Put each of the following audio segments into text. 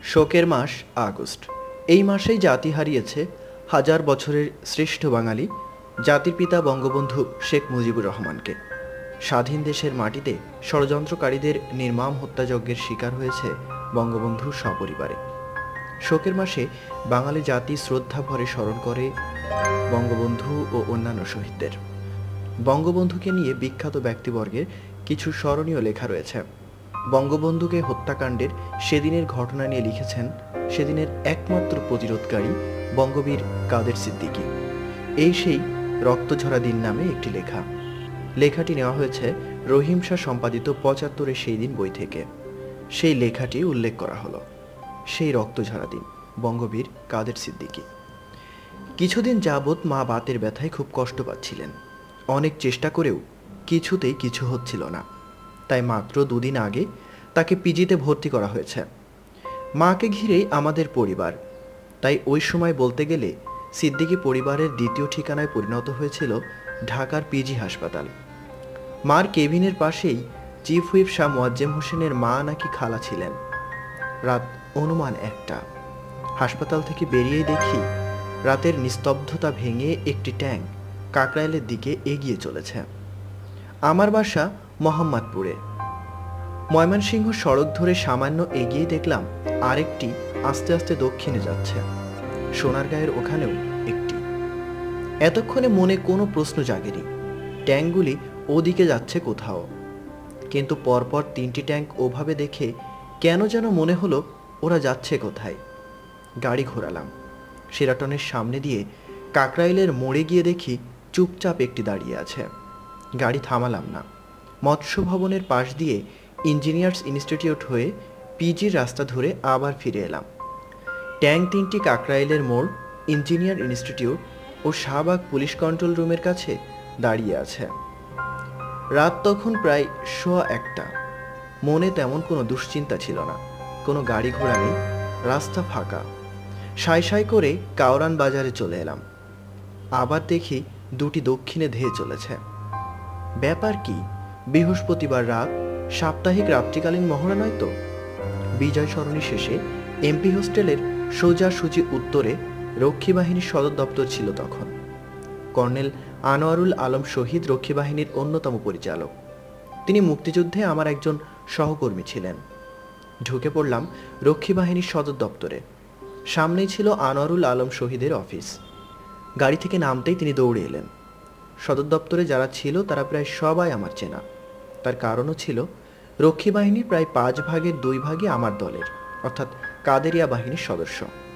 শোকের মাস আগস্ট। এই মাসেই জাতি হারিয়েছে হাজার বছরের শ্রেষ্ঠ বাঙালি, জাতির পিতা বঙ্গবন্ধু শেখ মুজিবুর রহমানকে। স্বাধীন দেশের মাটিতে ষড়যন্ত্রকারীদের নির্মম হত্যাযজ্ঞের শিকার হয়েছে বঙ্গবন্ধু সপরিবারে। শোকের মাসে বাঙালি জাতি শ্রদ্ধা ভরে স্মরণ করে বঙ্গবন্ধু ও অন্যান্য শহীদদের। বঙ্গবন্ধুকে নিয়ে বিখ্যাত ব্যক্তিবর্গের কিছু স্মরণীয় লেখা রয়েছে। বঙ্গবন্ধুকে হত্যাকাণ্ডের সেদিনের ঘটনা নিয়ে লিখেছেন সেদিনের একমাত্র প্রতিরোধকারী বঙ্গবীর কাদের সিদ্দিকী। এই সেই রক্তঝরা দিন নামে একটি লেখা। লেখাটি নেওয়া হয়েছে রহিম শাহ সম্পাদিত ৭৫ সেই দিন বই থেকে। সেই লেখাটি উল্লেখ করা হলো। সেই রক্তঝরা দিন, বঙ্গবীর কাদের সিদ্দিকী। কিছুদিন যাবৎ মা বাতের ব্যথায় খুব কষ্ট পাচ্ছিলেন। অনেক চেষ্টা করেও কিছুতেই কিছু হচ্ছিল না। তাই মাত্র ২ দিন আগে তাকে পিজিতে ভর্তি করা হয়েছে। মাকে ঘিরেই আমাদের পরিবার। তাই ওই সময় বলতে গেলে সিদ্দিকী পরিবারের দ্বিতীয় ঠিকানায় পরিণত হয়েছিল ঢাকার পিজি হাসপাতাল। মার কেবিনের পাশেই চিফ হুইপ শাহ মোয়াজ্জেম হোসেনের মা নাকি খালা ছিলেন। রাত অনুমান ১টা। হাসপাতাল থেকে বেরিয়েই দেখি রাতের নিস্তব্ধতা ভেঙে একটি ট্যাঙ্ক কাকরাইলের দিকে এগিয়ে চলেছে। আমার বাসা মোহাম্মদপুরে। ময়মনসিংহ সড়ক ধরে সামান্য এগিয়ে দেখলাম আরেকটি আস্তে আস্তে দক্ষিণে যাচ্ছে। সোনারগাঁয়ের ওখানেও একটি। এতক্ষণে মনে কোনো প্রশ্ন জাগেনি, ট্যাঙ্কগুলি ওদিকে যাচ্ছে কোথাও। কিন্তু পরপর ৩টি ট্যাঙ্ক ওভাবে দেখে কেন যেন মনে হলো ওরা যাচ্ছে কোথায়। গাড়ি ঘোরালাম। শেরাটনের সামনে দিয়ে কাকরাইলের মোড়ে গিয়ে দেখি চুপচাপ একটি দাঁড়িয়ে আছে। গাড়ি থামালাম না। মৎস্য ভবনের পাশ দিয়ে ইঞ্জিনিয়ার্স ইনস্টিটিউট হয়ে পিজির রাস্তা ধরে আবার ফিরে এলাম। ট্যাঙ্ক ৩টি কাকরাইলের মোড়, ইঞ্জিনিয়ার ইনস্টিটিউট ও শাহবাগ পুলিশ কন্ট্রোল রুমের কাছে দাঁড়িয়ে আছে। রাত তখন প্রায় ১:১। মনে তেমন কোনো দুশ্চিন্তা ছিল না। কোনো গাড়ি ঘোড়া নেই, রাস্তা ফাঁকা। সাই সাই করে কাওরান বাজারে চলে এলাম। আবার দেখি দুটি দক্ষিণে ধেয়ে চলেছে। ব্যাপার কি? বৃহস্পতিবার রাত, সাপ্তাহিক রাত্রিকালীন মহড়া নয় তো? বিজয় সরণী শেষে এমপি হোস্টেলের সোজাসুজি উত্তরে রক্ষী বাহিনীর সদর দপ্তর ছিল তখন। কর্নেল আনোয়ারুল আলম শহীদ রক্ষী বাহিনীর অন্যতম পরিচালক। তিনি মুক্তিযুদ্ধে আমার একজন সহকর্মী ছিলেন। ঢুকে পড়লাম রক্ষী বাহিনীর সদর দপ্তরে। সামনেই ছিল আনোয়ারুল আলম শহীদের অফিস। গাড়ি থেকে নামতেই তিনি দৌড়ে এলেন। সদর দপ্তরে যারা ছিল তারা প্রায় সবাই আমার চেনা। তার কারণও ছিল রক্ষী বাহিনীর প্রায় ৫ ভাগের ২ ভাগই আমার দলের, অর্থাৎ কাদেরিয়া বাহিনীর সদস্য।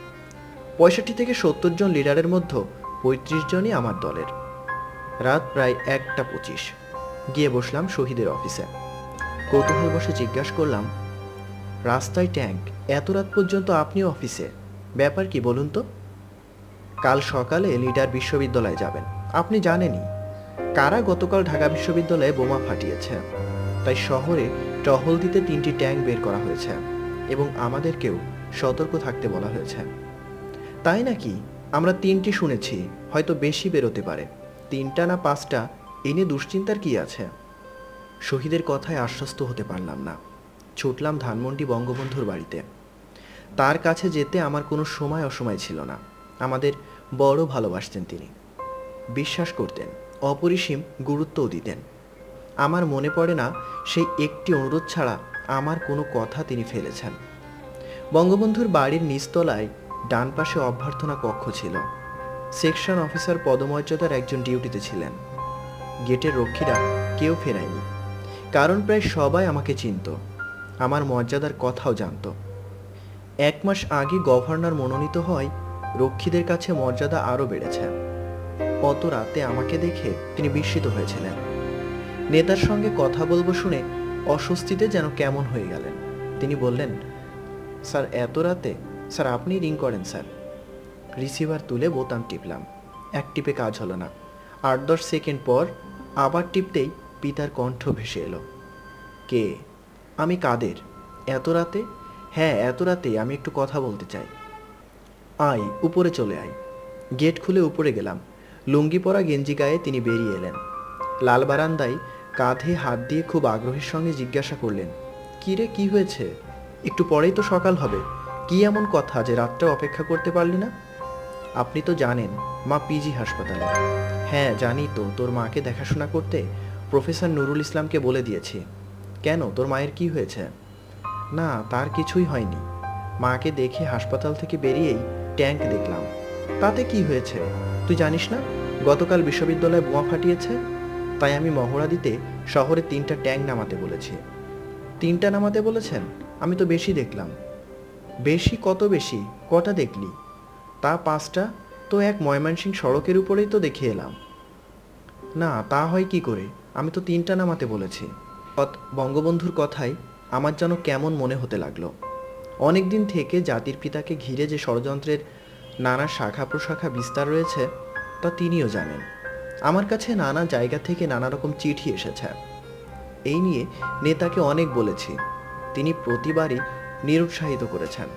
৬৫ থেকে ৭০ জন লিডারের মধ্যে ৩৫ জনই আমার দলের। রাত প্রায় ১:২৫। গিয়ে বসলাম শহীদের অফিসে। কৌতূহল বসে জিজ্ঞাসা করলাম, রাস্তায় ট্যাঙ্ক, এত রাত পর্যন্ত আপনি অফিসে, ব্যাপার কি বলুন তো? কাল সকালে লিডার বিশ্ববিদ্যালয়ে যাবেন, আপনি জানেনই। কারা গতকাল ঢাকা বিশ্ববিদ্যালয়ে বোমা ফাটিয়েছে। তাই শহরে টহল দিতে ৩টি ট্যাঙ্ক বের করা হয়েছে এবং আমাদেরকেও সতর্ক থাকতে বলা হয়েছে। তাই নাকি? আমরা ৩টি শুনেছি, হয়তো বেশি বেরোতে পারে। ৩টা না ৫টা, এ নিয়ে দুশ্চিন্তার কি আছে? শহীদের কথায় আশ্বস্ত হতে পারলাম না। ছুটলাম ধানমন্ডি বঙ্গবন্ধুর বাড়িতে। তার কাছে যেতে আমার কোনো সময় অসময় ছিল না। আমাদের বড় ভালোবাসতেন তিনি, বিশ্বাস করতেন, অপরিসীম গুরুত্বও দিতেন। আমার মনে পড়ে না সেই একটি অনুরোধ ছাড়া আমার কোনো কথা তিনি ফেলেছেন। বঙ্গবন্ধুর বাড়ির নিচতলায় ডান পাশে অভ্যর্থনা কক্ষ ছিল। সেকশন অফিসার পদমর্যাদার একজন ডিউটিতে ছিলেন। গেটের রক্ষীরা কেউ ফেরায়নি, কারণ প্রায় সবাই আমাকে চিনত, আমার মর্যাদার কথাও জানত। ১ মাস আগে গভর্নর মনোনীত হয়, রক্ষীদের কাছে মর্যাদা আরও বেড়েছে। অত রাতে আমাকে দেখে তিনি বিস্মিত হয়েছিলেন। নেতার সঙ্গে কথা বলবো শুনে অস্বস্তিতে যেন কেমন হয়ে গেলেন। তিনি বললেন, স্যার এত রাতে? স্যার আপনি রিং করেন স্যার। রিসিভার তুলে বোতাম টিপলাম। এক টিপে কাজ হলো না। ৮-১০ সেকেন্ড পর আবার টিপতেই পিতার কণ্ঠ ভেসে এলো, কে? আমি কাদের। এত রাতে? হ্যাঁ এত রাতে, আমি একটু কথা বলতে চাই। আয় উপরে চলে আয়। গেট খুলে উপরে গেলাম। লুঙ্গি পরা গেঞ্জি গায়ে তিনি বেরিয়ে এলেন। লাল বারান্দায় কাঁধে হাত দিয়ে খুব আগ্রহের সঙ্গে জিজ্ঞাসা করলেন, কি রে, কি হয়েছে? একটু পরেই তো সকাল হবে, কি এমন কথা যে রাতটাও অপেক্ষা করতে পারলি না? আপনি তো জানেন মা পিজি হাসপাতালে। হ্যাঁ জানি তো, তোর মাকে দেখাশোনা করতে প্রফেসর নুরুল ইসলামকে বলে দিয়েছি। কেন, তোর মায়ের কি হয়েছে? না, তার কিছুই হয়নি। মাকে দেখে হাসপাতাল থেকে বেরিয়েই ট্যাঙ্ক দেখলাম। তাতে কি হয়েছে? তুই জানিস না গতকাল বিশ্ববিদ্যালয়ে বোমা ফাটিয়েছে? তাই আমি মহড়া দিতে শহরে 3টা ট্যাঙ্ক নামাতে বলেছি। 3টা নামাতে বলেছেন? আমি তো বেশি দেখলাম। বেশি? কত বেশি? কটা দেখলি? তা 5টা। তো এক ময়মনসিংহ সড়কের উপরেই তো দেখে এলাম। না, তা হয় কি করে? আমি তো 3টা নামাতে বলেছি। বঙ্গবন্ধুর কথাই আমার যেন কেমন মনে হতে লাগলো। অনেক দিন থেকে জাতির পিতাকে ঘিরে যে ষড়যন্ত্রের নানা শাখা প্রশাখা বিস্তার রয়েছে তা তিনিও জানেন। আমার কাছে নানা জায়গা থেকে নানা রকম চিঠি এসেছে। এই নিয়ে নেতাকে অনেক বলেছি, তিনি প্রতিবারই নিরুৎসাহিত করেছেন।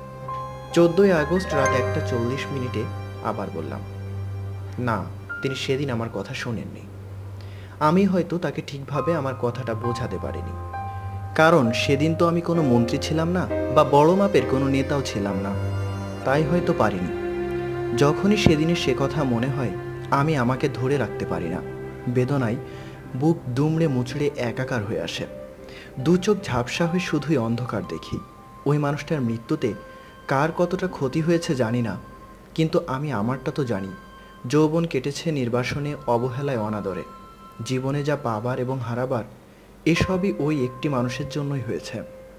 14ই আগস্ট রাত 1:40 আবার বললাম। না, তিনি সেদিন আমার কথা শোনেননি। আমি হয়তো তাকে ঠিকভাবে আমার কথাটা বোঝাতে পারিনি। কারণ সেদিন তো আমি কোনো মন্ত্রী ছিলাম না বা বড় মাপের কোনো নেতাও ছিলাম না, তাই হয়তো পারিনি। যখনই সেদিনের সে কথা মনে হয় আমি আমাকে ধরে রাখতে পারি না। বেদনায় বুক দুমড়ে মুচড়ে একাকার হয়ে আসে। দু চোখ ঝাপসা হয়ে শুধুই অন্ধকার দেখি। ওই মানুষটার মৃত্যুতে কার কতটা ক্ষতি হয়েছে জানি না, কিন্তু আমি আমারটা তো জানি। যৌবন কেটেছে নির্বাসনে, অবহেলায়, অনাদরে। জীবনে যা পাবার এবং হারাবার এসবই ওই একটি মানুষের জন্যই হয়েছে।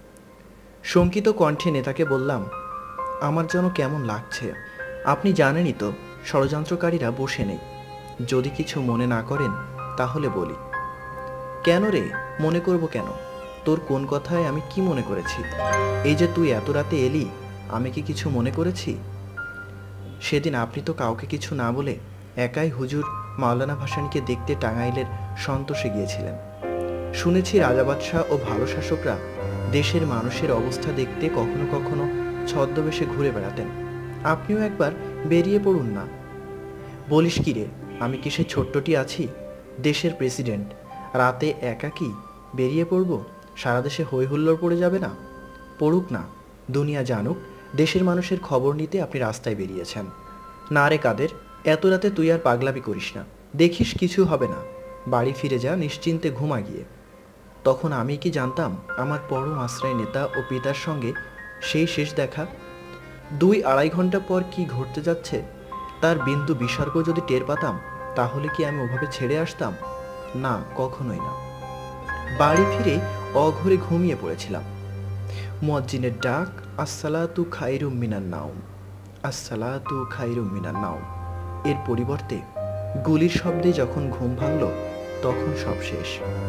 শঙ্কিত কণ্ঠে নেতাকে বললাম, আমার যেন কেমন লাগছে। আপনি জানেনই তো ষড়যন্ত্রকারীরা বসে নেই। যদি কিছু মনে না করেন তাহলে বলি। কেন রে, মনে করব কেন? তোর কোন কথায় আমি কি মনে করেছি? এই যে তুই এত রাতে এলি, আমি কি কিছু মনে করেছি? সেদিন আপনি তো কাউকে কিছু না বলে একাই হুজুর মাওলানা ভাসানীকে দেখতে টাঙ্গাইলের সন্তোষে গিয়েছিলেন। শুনেছি রাজা বাদশাহ ও ভালো শাসকরা দেশের মানুষের অবস্থা দেখতে কখনো কখনো ছদ্মবেশে ঘুরে বেড়াতেন। আপনিও একবার বেরিয়ে পড়ুন না। বলিস কি রে, আমি কি সে ছোট্টটি আছি? দেশের প্রেসিডেন্ট, রাতে একাকী বেরিয়ে পড়ব? সারা দেশে হই হুল্লোড় পড়ে যাবে না? পড়ুক না, দুনিয়া জানুক দেশের মানুষের খবর নিতে আপনি রাস্তায় বেরিয়েছেন। না রে কাদের, এত রাতে তুই আর পাগলামি করিস না। দেখিস কিছু হবে না। বাড়ি ফিরে যা, নিশ্চিন্তে ঘুমা গিয়ে। তখন আমি কি জানতাম আমার পরম আশ্রয় নেতা ও পিতার সঙ্গে সেই শেষ দেখা। 2-2.5 ঘন্টা পর কি ঘটতে যাচ্ছে তার বিন্দু বিসর্গ যদি টের পাতাম, তাহলে কি আমি ওভাবে ছেড়ে আসতাম? না, কখনোই না। বাড়ি ফিরে অঘরে ঘুমিয়ে পড়েছিলাম। মুয়াজ্জিনের ডাক, আসসালাতু খায়রুম মিনান নাওম, আসসালাতু খায়রুম মিনান নাওম। এর পরিবর্তে গুলির শব্দে যখন ঘুম ভাঙল, তখন সব শেষ।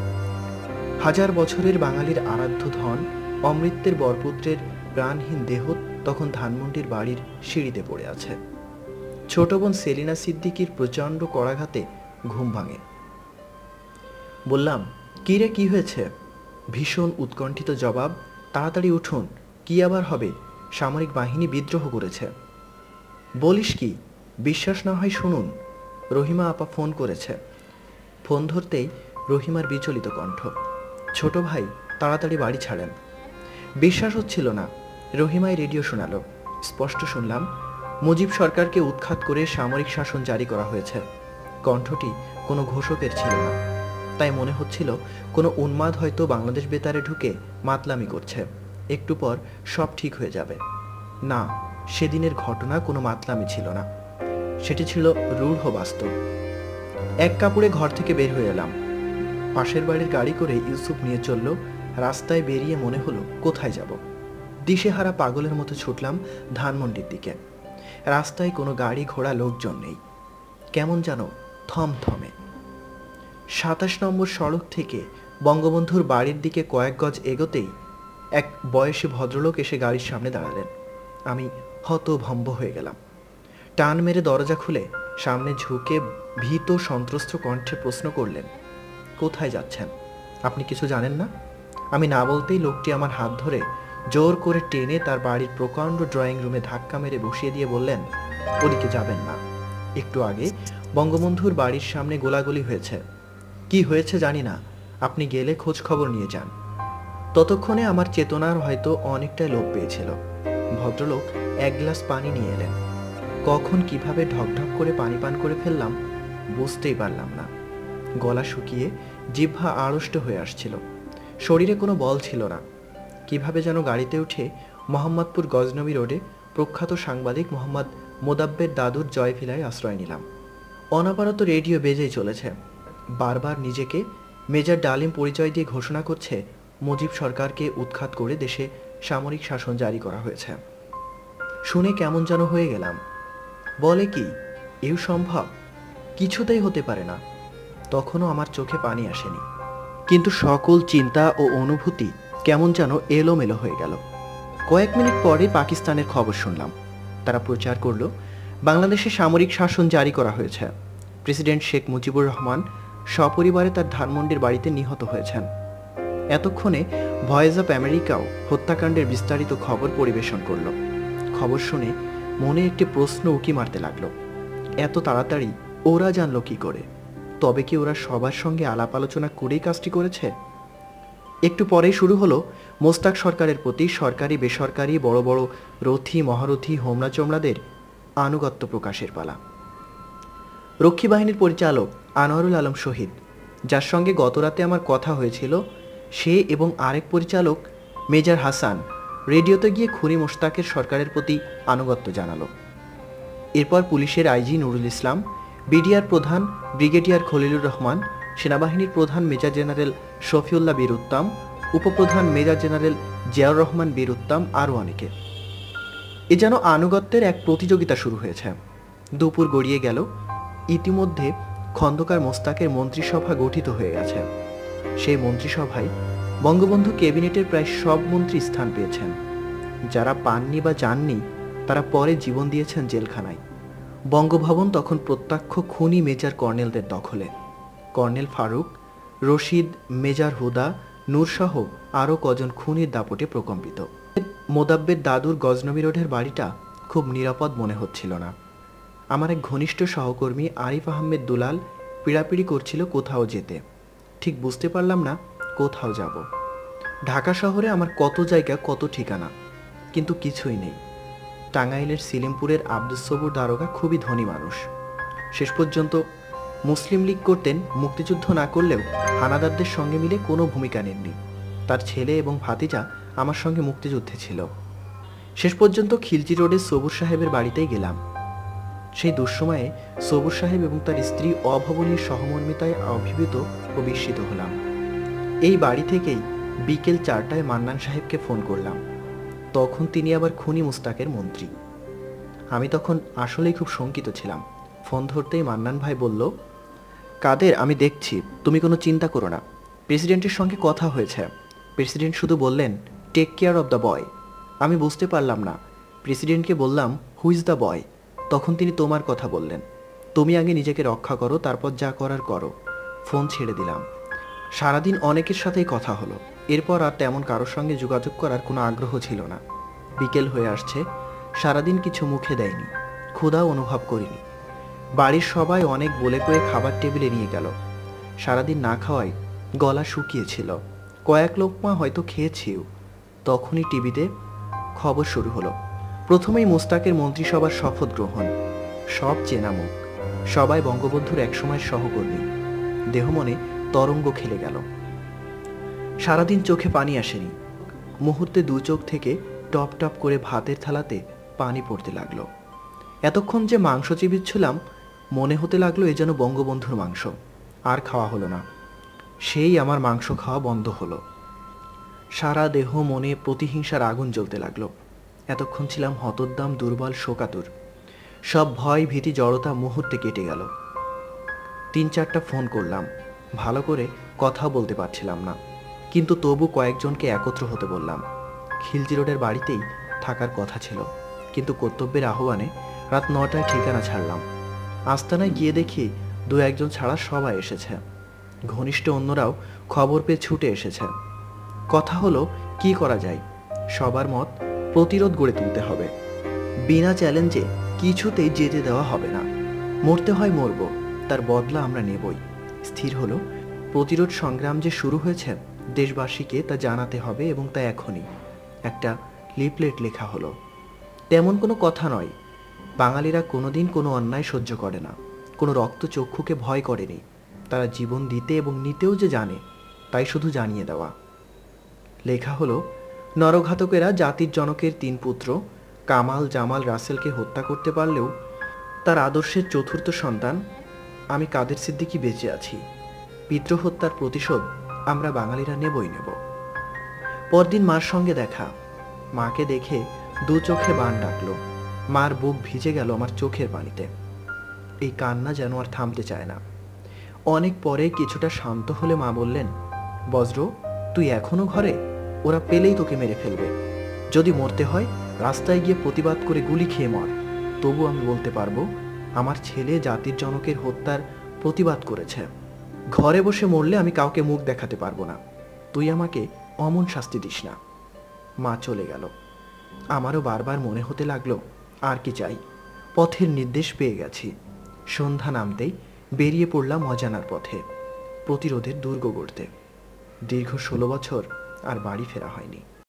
হাজার বছরের বাঙালির আরাধ্য ধন অমৃতের বরপুত্রের প্রাণহীন দেহ তখন ধানমন্ডির বাড়ির সিঁড়িতে পড়ে আছে। ছোট বোন সেলিনা সিদ্দিকীর প্রচণ্ড করাঘাতে ঘুম ভাঙে। বললাম, কি রে, কি হয়েছে? ভীষণ উৎকণ্ঠিত জবাব, তাড়াতাড়ি উঠুন, কি আবার হবে? সামরিক বাহিনী বিদ্রোহ করেছে। বলিস কি? বিশ্বাস না হয় শুনুন, রহিমা আপা ফোন করেছে। ফোন ধরতেই রহিমার বিচলিত কণ্ঠ, ছোট ভাই তাড়াতাড়ি বাড়ি ছাড়েন। বিশ্বাস হচ্ছিল না। রহিমাই রেডিও শোনালো। স্পষ্ট শুনলাম, মুজিব সরকারকে উৎখাত করে সামরিক শাসন জারি করা হয়েছে। কণ্ঠটি কোনো ঘোষকের ছিল না, তাই মনে হচ্ছিল কোনো উন্মাদ হয়তো বাংলাদেশ বেতারে ঢুকে মাতলামি করছে। একটু পর সব ঠিক হয়ে যাবে। না, সেদিনের ঘটনা কোনো মাতলামি ছিল না, সেটি ছিল রূঢ় বাস্তব। এক কাপড়ে ঘর থেকে বের হয়ে এলাম। পাশের বাড়ির গাড়ি করে ইউসুফ নিয়ে চলল। রাস্তায় বেরিয়ে মনে হলো কোথায় যাব। দিশেহারা পাগলের মতো ছুটলাম ধানমন্ডির দিকে। রাস্তায় কোনো গাড়ি ঘোড়া, লোকজন নেই। কেমন যেন থমথমে। 27 নম্বর সড়ক থেকে বঙ্গবন্ধুর বাড়ির দিকে কয়েক গজ এগোতেই এক বয়সী ভদ্রলোক এসে গাড়ির সামনে দাঁড়ালেন। আমি হতভম্ব হয়ে গেলাম। টান মেরে দরজা খুলে সামনে ঝুঁকে ভীত সন্ত্রস্ত কণ্ঠে প্রশ্ন করলেন, কোথায় যাচ্ছেন? আপনি কিছু জানেন না? আমি না বলতেই লোকটি আমার হাত ধরে জোর করে টেনে তার বাড়ির প্রকাণ্ড ড্রয়িং রুমে ধাক্কা মেরে বসিয়ে দিয়ে বললেন, ওদিকে যাবেন না। একটু আগে বঙ্গবন্ধুর বাড়ির সামনে গোলাগুলি হয়েছে। কি হয়েছে জানি না, আপনি গেলে খোঁজ খবর নিয়ে যান। ততক্ষণে আমার চেতনার হয়তো অনেকটাই লোপ পেয়েছিল। ভদ্রলোক এক গ্লাস পানি নিয়ে এলেন। কখন কিভাবে ঢকঢক করে পানি পান করে ফেললাম বুঝতেই পারলাম না। গলা শুকিয়ে জিহ্বা আড়ষ্ট হয়ে আসছিল, শরীরে কোনো বল ছিল না। কিভাবে যেন গাড়িতে উঠে মোহাম্মদপুর গজনবী রোডে প্রখ্যাত সাংবাদিক মোহাম্মদ মোদাব্বের দাদুর জয়ভিলায় আশ্রয় নিলাম। অনবরত রেডিও বেজেই চলেছে। বারবার নিজেকে মেজর ডালিম পরিচয় দিয়ে ঘোষণা করছে মুজিব সরকারকে উৎখাত করে দেশে সামরিক শাসন জারি করা হয়েছে। শুনে কেমন যেন হয়ে গেলাম। বলে কি এও সম্ভব? কিছুতেই হতে পারে না। তখনও আমার চোখে পানি আসেনি, কিন্তু সকল চিন্তা ও অনুভূতি কেমন যেন এলোমেলো হয়ে গেল। কয়েক মিনিট পরে পাকিস্তানের খবর শুনলাম। তারা প্রচার করল বাংলাদেশে সামরিক শাসন জারি করা হয়েছে। প্রেসিডেন্ট শেখ মুজিবুর রহমান সপরিবারে তার ধানমন্ডির বাড়িতে নিহত হয়েছেন। এতক্ষণে ভয়েস অফ আমেরিকাও হত্যাকাণ্ডের বিস্তারিত খবর পরিবেশন করল। খবর শুনে মনে একটি প্রশ্ন উকি মারতে লাগলো, এত তাড়াতাড়ি ওরা জানলো কি করে? তবে কি ওরা সবার সঙ্গে আলাপ আলোচনা করেই কাজটি করেছে? একটু পরেই শুরু হলো মোস্তাক সরকারের প্রতি সরকারি বেসরকারি বড় বড় রথী মহারথী হোমরা চোমরাদের আনুগত্য প্রকাশের পালা। রক্ষী বাহিনীর পরিচালক আনোয়ারুল আলম শহীদ, যার সঙ্গে গতরাতে আমার কথা হয়েছিল, সে এবং আরেক পরিচালক মেজর হাসান রেডিওতে গিয়ে খুনি মোস্তাকের সরকারের প্রতি আনুগত্য জানালো। এরপর পুলিশের আইজি নুরুল ইসলাম, বিডিআর প্রধান ব্রিগেডিয়ার খলিলুর রহমান, সেনাবাহিনীর প্রধান মেজর জেনারেল শফিউল্লাহ বীর উত্তম, উপপ্রধান মেজর জেনারেল জিয়াউর রহমান বীর উত্তম, আরও অনেকে। এ যেন আনুগত্যের এক প্রতিযোগিতা শুরু হয়েছে। দুপুর গড়িয়ে গেল। ইতিমধ্যে খন্দকার মোস্তাকের মন্ত্রিসভা গঠিত হয়ে গেছে। সেই মন্ত্রিসভায় বঙ্গবন্ধু ক্যাবিনেটের প্রায় সব মন্ত্রী স্থান পেয়েছেন। যারা পাননি বা যাননি তারা পরে জীবন দিয়েছেন জেলখানায়। বঙ্গভবন তখন প্রত্যক্ষ খুনি মেজর কর্নেলদের দখলে। কর্নেল ফারুক, রশিদ, মেজর হুদা, নূরসহ আরও কজন খুনির দাপটে প্রকম্পিত। মোদাব্বের দাদুর গজনবী রোডের বাড়িটা খুব নিরাপদ মনে হচ্ছিল না। আমার এক ঘনিষ্ঠ সহকর্মী আরিফ আহমেদ দুলাল পিড়াপিড়ি করছিল কোথাও যেতে। ঠিক বুঝতে পারলাম না কোথাও যাব। ঢাকা শহরে আমার কত জায়গা, কত ঠিকানা, কিন্তু কিছুই নেই। টাঙ্গাইলের সিলিমপুরের আব্দুস সবুর দারোগা খুবই ধনী মানুষ। শেষ পর্যন্ত মুসলিম লীগ করতেন, মুক্তিযুদ্ধ না করলেও হানাদারদের সঙ্গে মিলে কোনো ভূমিকা নেননি। তার ছেলে এবং ভাতিজা আমার সঙ্গে মুক্তিযুদ্ধে ছিল। শেষ পর্যন্ত খিলজি রোডে সবুর সাহেবের বাড়িতেই গেলাম। সেই দুঃসময়ে সবুর সাহেব এবং তার স্ত্রী অভাবনীয় সহমর্মিতায় অভিভূত ও বিস্মিত হলাম। এই বাড়ি থেকেই বিকেল 4টায় মান্নান সাহেবকে ফোন করলাম। তখন তিনি আবার খুনি মুস্তাকের মন্ত্রী। আমি তখন আসলেই খুব শঙ্কিত ছিলাম। ফোন ধরতেই মান্নান ভাই বলল, কাদের, আমি দেখছি, তুমি কোনো চিন্তা করো না। প্রেসিডেন্টের সঙ্গে কথা হয়েছে। প্রেসিডেন্ট শুধু বললেন take care of the boy. আমি বুঝতে পারলাম না। প্রেসিডেন্টকে বললাম হু ইজ দ্য বয়। তখন তিনি তোমার কথা বললেন। তুমি আগে নিজেকে রক্ষা করো, তারপর যা করার করো। ফোন ছেড়ে দিলাম। সারাদিন অনেকের সাথেই কথা হলো। এরপর আর তেমন কারোর সঙ্গে যোগাযোগ করার কোনো আগ্রহ ছিল না। বিকেল হয়ে আসছে, সারাদিন কিছু মুখে দেয়নি, ক্ষুধাও অনুভব করিনি। বাড়ির সবাই অনেক বলে কয়ে খাবার টেবিলে নিয়ে গেল। সারাদিন না খাওয়ায় গলা শুকিয়েছিল। কয়েক লোকমা হয়তো খেয়েছিও। তখনই টিভিতে খবর শুরু হলো। প্রথমেই মোস্তাকের মন্ত্রিসভার শপথ গ্রহণ। সব চেনা মুখ, সবাই বঙ্গবন্ধুর একসময়ের সহকর্মী। দেহমনে তরঙ্গ খেলে গেল। সারাদিন চোখে পানি আসেনি। মুহূর্তে দু চোখ থেকে টপ টপ করে ভাতের থালাতে পানি পড়তে লাগলো। এতক্ষণ যে মাংস চিবিচ্ছিলাম, মনে হতে লাগলো এ যেন বঙ্গবন্ধুর মাংস। আর খাওয়া হলো না। সেই আমার মাংস খাওয়া বন্ধ হলো। সারা দেহ মনে প্রতিহিংসার আগুন জ্বলতে লাগলো। এতক্ষণ ছিলাম হতোদ্দাম, দুর্বল, শোকাতুর। সব ভয়, ভীতি, জড়তা মুহূর্তে কেটে গেল। 3-4টা ফোন করলাম। ভালো করে কথা বলতে পারছিলাম না, কিন্তু তবু কয়েকজনকে একত্র হতে বললাম। খিলজি রোডের বাড়িতেই থাকার কথা ছিল, কিন্তু কর্তব্যের আহ্বানে রাত 9টায় ঠিকানা ছাড়লাম। আস্তানায় গিয়ে দেখি 2-1জন ছাড়া সবাই এসেছে। ঘনিষ্ঠ অন্যরাও খবর পেয়ে ছুটে এসেছে। কথা হলো কি করা যায়। সবার মত প্রতিরোধ গড়ে তুলতে হবে। বিনা চ্যালেঞ্জে কিছুতেই যেতে দেওয়া হবে না। মরতে হয় মরব, তার বদলা আমরা নেবই। স্থির হলো প্রতিরোধ সংগ্রাম যে শুরু হয়েছে দেশবাসীকে তা জানাতে হবে, এবং তা এখনই। একটা লিফলেট লেখা হলো। তেমন কোনো কথা নয়। বাঙালিরা কোনোদিন কোনো অন্যায় সহ্য করে না, কোনো রক্তচক্ষুকে ভয় করেনি। তারা জীবন দিতে এবং নিতেও যে জানে, তাই শুধু জানিয়ে দেওয়া। লেখা হলো, নরঘাতকেরা জাতির জনকের 3 পুত্র কামাল, জামাল, রাসেলকে হত্যা করতে পারলেও তার আদর্শের চতুর্থ সন্তান আমি কাদের সিদ্দিকী বেঁচে আছি। পিতৃহত্যার প্রতিশোধ আমরা বাঙালিরা নেবই নেব। পরদিন মার সঙ্গে দেখা। মাকে দেখে 2 চোখে বান ডাকলো। মার বুক ভিজে গেল আমার চোখের পানিতে। এই কান্না যেন আর থামতে চায় না। অনেক পরে কিছুটা শান্ত হলে মা বললেন, বজ্র, তুই এখনো ঘরে? ওরা পেলেই তোকে মেরে ফেলবে। যদি মরতে হয় রাস্তায় গিয়ে প্রতিবাদ করে গুলি খেয়ে মর। তবু আমি বলতে পারবো আমার ছেলে জাতির জনকের হত্যার প্রতিবাদ করেছে। ঘরে বসে মরলে আমি কাউকে মুখ দেখাতে পারবো না। তুই আমাকে অমন শাস্তি দিস না। মা চলে গেল। আমারও বারবার মনে হতে লাগলো, আর কি চাই? পথের নির্দেশ পেয়ে গেছি। সন্ধ্যা নামতেই বেরিয়ে পড়লাম অজানার পথে, প্রতিরোধের দুর্গ গড়তে। দীর্ঘ 16 বছর আর বাড়ি ফেরা হয়নি।